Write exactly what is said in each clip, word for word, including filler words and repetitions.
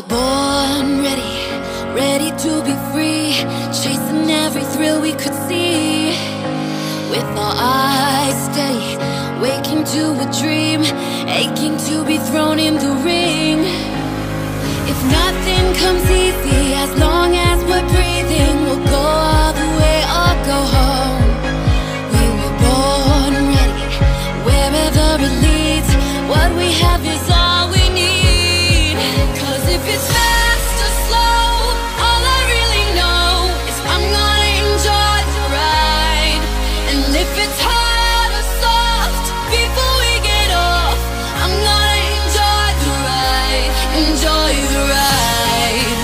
born ready, ready to be free, chasing every thrill we could see. With our eyes steady, waking to a dream, aching to be thrown in the ring. If nothing comes easy, as long as we're breathing, we'll go all the way or go home. We were born ready, wherever it leads, what we have is all we need. Cause if it's fast or slow, all I really know is I'm gonna enjoy the ride. And if it's hard or soft, before we get off, I'm gonna enjoy the ride, enjoy the ride.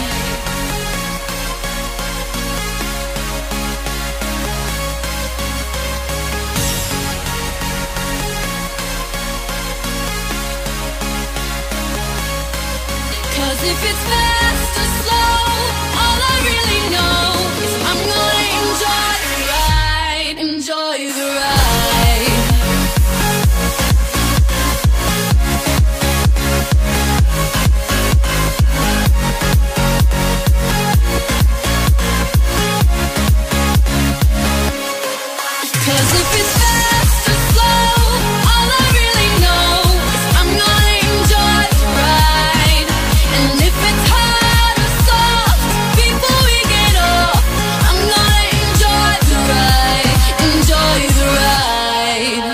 Cause if it's fast or slow, all I really know is I'm gonna enjoy the ride, enjoy the ride. Cause if it's fast or slow, all I really know is I'm gonna enjoy the ride. And if it's hard or soft, before we get off, I'm gonna enjoy the ride, enjoy the ride.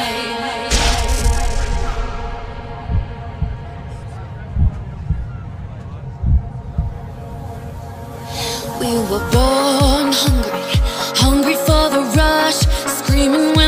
We were born hungry, hungry for the rush, screaming